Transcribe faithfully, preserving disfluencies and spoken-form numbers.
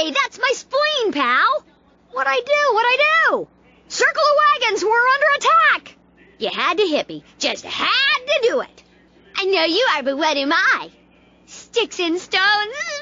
Hey, that's my spleen, pal. What'd I do? What'd I do? Circle of wagons were under attack. You had to hit me. Just had to do it. I know you are, but what am I? Sticks and stones.